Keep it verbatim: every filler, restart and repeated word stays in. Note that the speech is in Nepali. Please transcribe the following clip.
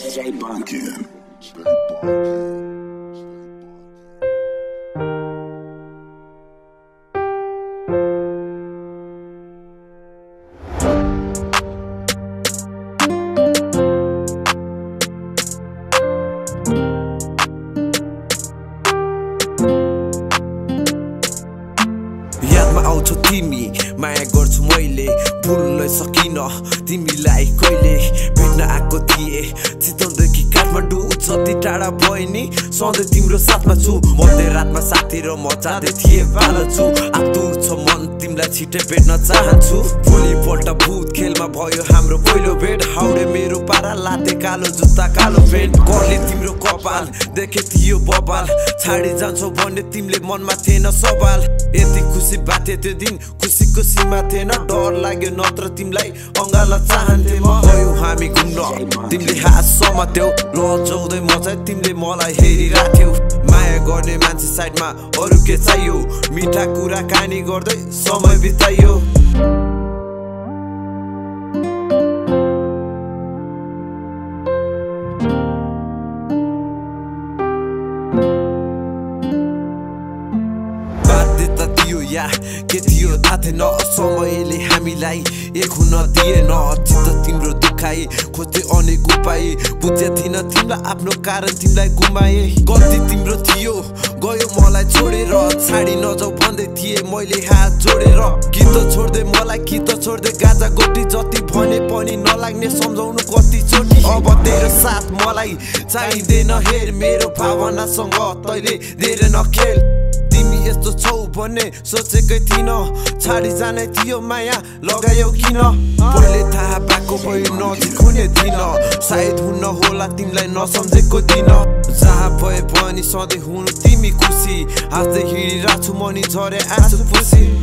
Stay bunkin'. Stay bunkin'. यादमा आउँछौ तिमी माया गर्छु मैले भुल्न सकिन तिमीलाई कहिले भेट्न आएको थिए चितवनदेखि काठमाडौँ जति टाढा भए नि सधैँ तिम्रो साथमा छु मध्यरातमा साथी र म जाँदै थिएँ पालो छु आतुर छ मन तिमीलाई छिट्टै भेट्न चाहन्छु भोलिपल्ट भूत खेलमा भयो हाम्रो पहिलो भेट हाउडे मेरो पारा लाते कालो जुत्ता कालो पेन्ट करले तिम्रो कपाल देखे थियो बबाल छाडी जान्छौ भन्ने तिमीले मनमा थिएन सवाल यति खुसी बाटे त्यो दिन खुसीको सीमा थिएन डर लाग्यो नत्र तिमीलाई अङ्गाल्न चाहन्थे म गयौ हामी घुम्न तिमीले हात समात्यौ लजाउँदै म चाहिँ तिमीले मलाई हेरिराख्यौ माया गर्ने मान्छे साइडमा अरू के चाहियो मिठा कुरा कहानी गर्दै समय बिताइयो बाध्यता थियो या के थियो थाहा थिएन समयले हामीलाई एक हुन दिएन चित्त तिम्रो दुखाए खोज्दै अनेक उपाय बुझ्या थिएन तिमीलाई आफ्नो कारण तिमीलाई गुमाए गल्ती तिम्रो थियो गयो मलाई छोडेर छाडी नजाऊ भन्दै थिए मैले हात जोडेर कि त छोड्दै मलाई कि त छोड्दै गाजा गोटी जति भने पनि नलाग्ने सम्झाउनु कति चोटी अब तेरो साथ मलाई चाहिँदैन हेर मेरो भावनासँग तैले धेरै नखेल तिमी यस्तो छौ भन्ने सोचेकै थिइन छाडी जाने थियो माया लगायौ किन पहिले थाहा पाएको भयो नजिक हुने दिन सायद हुन होला तिमीलाई नसम्झेको दिन जहाँ भए पनि सधैँ हुनु तिमी खुसी हाँस्दै हिँडिरहेको छु मनी झरे आँसु पुसी